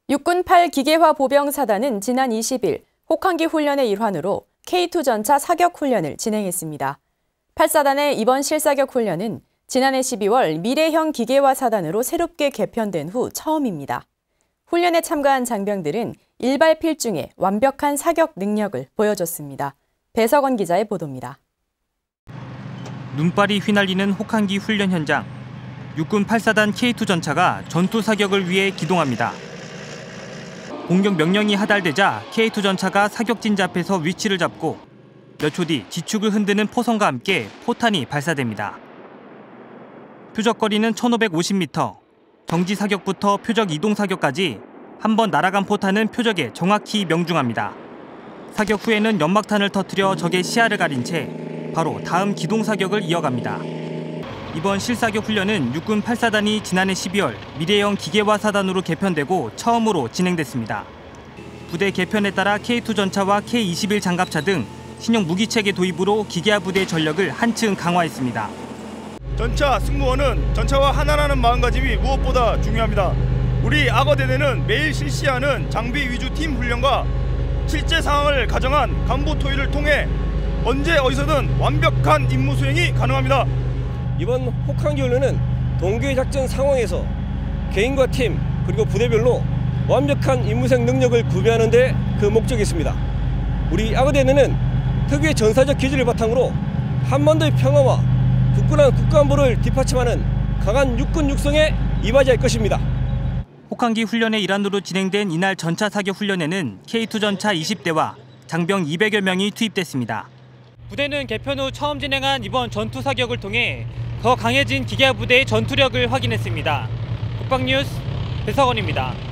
육군 8기계화 보병사단은 지난 20일 혹한기 훈련의 일환으로 K2 전차 사격 훈련을 진행했습니다. 8사단의 이번 실사격 훈련은 지난해 12월 미래형 기계화 사단으로 새롭게 개편된 후 처음입니다. 훈련에 참가한 장병들은 일발 필중의 완벽한 사격 능력을 보여줬습니다. 배석원 기자의 보도입니다. 눈발이 휘날리는 혹한기 훈련 현장. 육군 8사단 K2 전차가 전투 사격을 위해 기동합니다. 공격 명령이 하달되자 K2 전차가 사격진 앞에서 위치를 잡고 몇 초 뒤 지축을 흔드는 포성과 함께 포탄이 발사됩니다. 표적거리는 1550m, 정지 사격부터 표적 이동 사격까지 한 번 날아간 포탄은 표적에 정확히 명중합니다. 사격 후에는 연막탄을 터뜨려 적의 시야를 가린 채 바로 다음 기동 사격을 이어갑니다. 이번 실사격 훈련은 육군 8사단이 지난해 12월 미래형 기계화 사단으로 개편되고 처음으로 진행됐습니다. 부대 개편에 따라 K2 전차와 K21 장갑차 등 신형 무기체계 도입으로 기계화 부대의 전력을 한층 강화했습니다. 전차 승무원은 전차와 하나라는 마음가짐이 무엇보다 중요합니다. 우리 악어대대는 매일 실시하는 장비 위주 팀 훈련과 실제 상황을 가정한 간부 토의를 통해 언제 어디서든 완벽한 임무 수행이 가능합니다. 이번 혹한기 훈련은 동계 작전 상황에서 개인과 팀 그리고 부대별로 완벽한 임무 수행 능력을 구비하는 데 그 목적이 있습니다. 우리 악어대대는 특유의 전사적 기질을 바탕으로 한반도의 평화와 굳건한 국가안보를 뒷받침하는 강한 육군 육성에 이바지할 것입니다. 혹한기 훈련의 일환으로 진행된 이날 전차 사격 훈련에는 K2 전차 20대와 장병 200여 명이 투입됐습니다. 부대는 개편 후 처음 진행한 이번 전투 사격을 통해 더 강해진 기계화 부대의 전투력을 확인했습니다. 국방뉴스 배석원입니다.